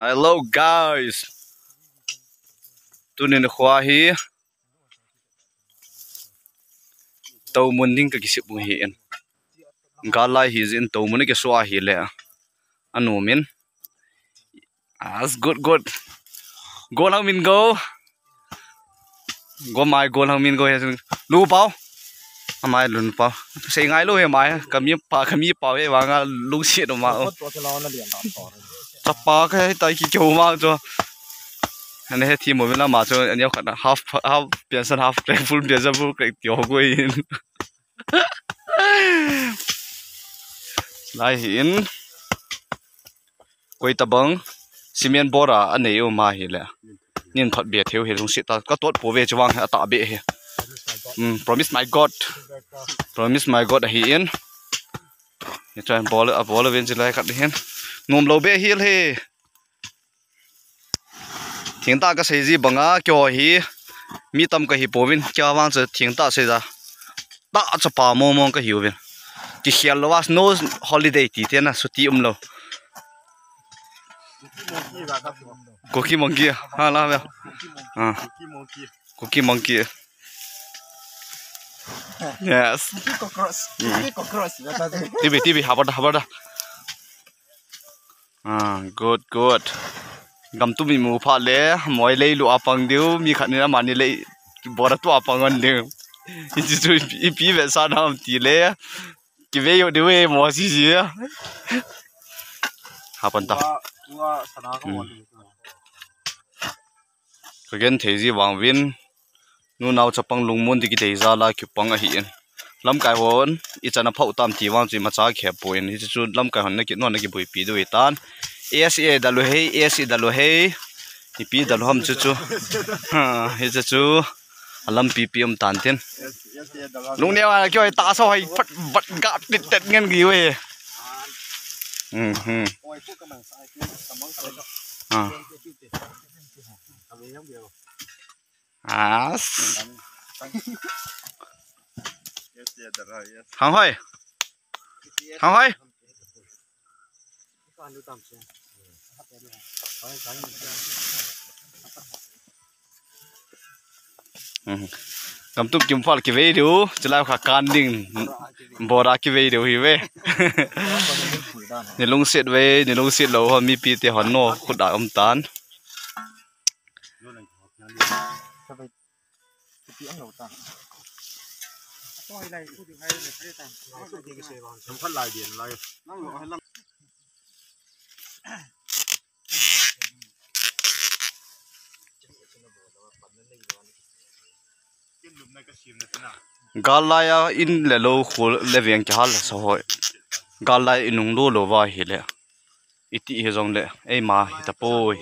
Hello guys. Tunin khwa hi tàu mun ding ka kisip mu hi en. Galai hi zin tàu mun ke swa hi le. Anu min. As good. Go lang min go. Go mai go lang min go he. Lu pao. Amai lun pao. Sei ngai lu he mai kami pa he wanga lu si do ma. Chapa cái tay ki chou ma cho. Anh ấy thì một bên là mà cho anh em khẩn half biến sang half play full biến sang full play tiểu quay lại hiện quay tập băng cement bora anh ấy ở mà hiện lẽ nhưng thật biệt thiếu hiện trong sự ta có tốt bố về cho vang tạ bệ hiện promise my god hiện cho anh bỏ lên bên trên lại cắt hiện ngồm lâu bệ hiện he thiên ta cái gì bằng á kiểu hi mi tâm cái hi bố vin kia vang giờ thiên ta sẽ ra ta cho pa mong cái hiểu vin cái hiền lo was no holiday tí thế na suti lo cookie monkey ha la vậy cookie monkey yes tibi habar good gam tu mi mu pha le moi lei lu apang diu mi khat ni mani lei bora tu apang on diu ji chu pi ve sa nam ti le ki ve yo de we mo si ha pan ta ko gen thei ji wang win nu naw chapang lungmon di ki dei za la ki pang a hi en lam kai hon I chana phau tam ti wang chi ma cha khe poin hi chu lam kai hon na ki no na ki bui pi du tan ASA dalu hei IP dalu ham chu ha he chu alam PPM tan ten lung ne wa kyo ta so hai phat bat ga tit ngen gi we hang hoi cầm tuk kim phal ki ve du chala kha kan ding bora ki ve du hi ve ni lung sit lo ho mi pi te hon no khut da om tan galaya in le lo khol le veng ki hal so hoi galai inung lo wa hi le iti he jong le ei ma hi ta poi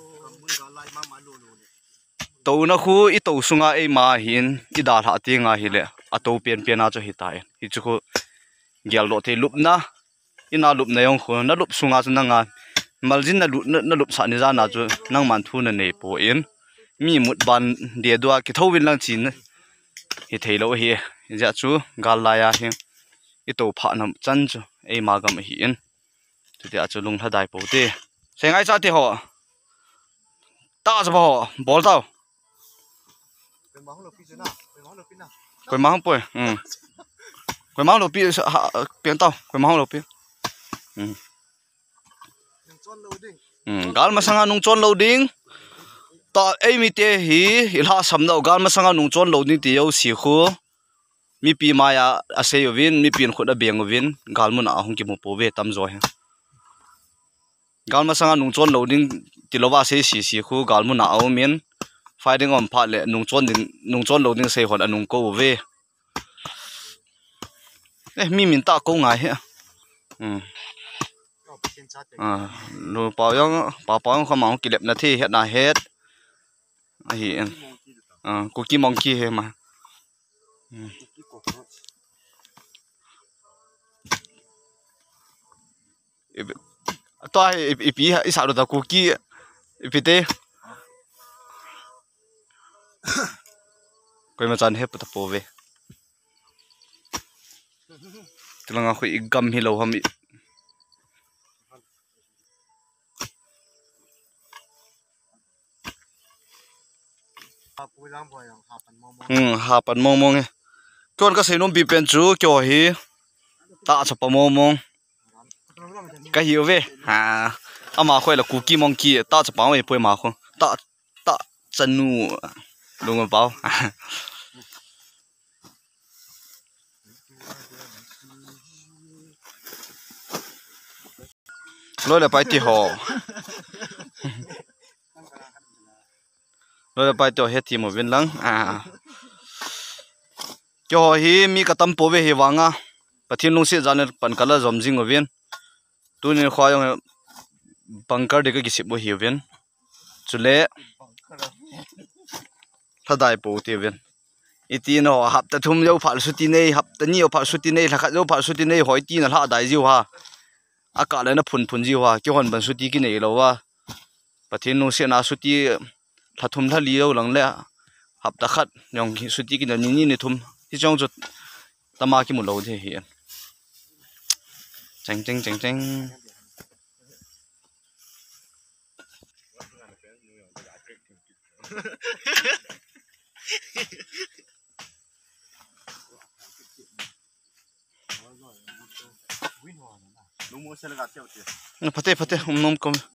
to na khu I to sunga ei ma hin I da tha ti nga hi le a to pian a cho hi tai hi chu khu gyal lo the lup na ina lup na yong khu na lup sunga chu na nga maljin na lup sa ni za na chu nang man thu na nei po in mi mut ban de dua ki thowin lang chin hi theilo hi ja chu galaya hi I to pha nam chan chu ei ma gam hi in tu dia chu lung thadai po te sengai cha te ho ta cha ho bol tao koi mang poi koi mang lo pi pian tao koi mang lo pi gal ma sanga nung chon lo ding ta ei mi te hi ilha sam no gal ma sanga nung chon lo ding ti yo si khu mi pi ma ya ase yo win mi pin khut a beng win gal mun a hong ki mu po ve tam zo he gal ma sanga nung chon lo ding ti lo wa se si khu gal mun a au min fighting on pha le nung chon lo ding se hon anung ko ve mi min ta ko ngai he lo pa yong kho ma ki lep na thi het na het hi cookie monkey he ma to ipi isa do da cookie ipite koi ma chan he pa po ve tilanga khoi igam hi lo ham hapan mong mong e tuan ka seinom bi pen chu kyo hi ta chapa mong mong ka hiu ve ha ama khoi la cookie monkey ta chapa mai poi ma kho ta ta chanu lung bao lôi là bài tiết hồ lôi là bài tiết hết thì một viên lăng cho hi mi cả tâm bố về hi vàng à và thiên long sẽ ra nên bản cả là dòng dinh ở viên tôi nên khoai ông bunker để cái gì bộ hiểu viên chú lẽ thật đại bố tiêu viên ít tiền họ hấp ta thum dâu phải suy tin này hấp ta nhiều phải suy tin này là khác dâu phải suy tin này hỏi tin là họ đại diêu ha à cả này nó phun diêu ha cái hòn bản suy tin cái này lâu à và thiên long sẽ na suy tin là thum thà liêu lằng lẽ hấp ta khát nhong suy tin cái này nhìn này thumที่จ้องจุดตามากี่หมดเราที่เห็นจังพัดเตะนมกลม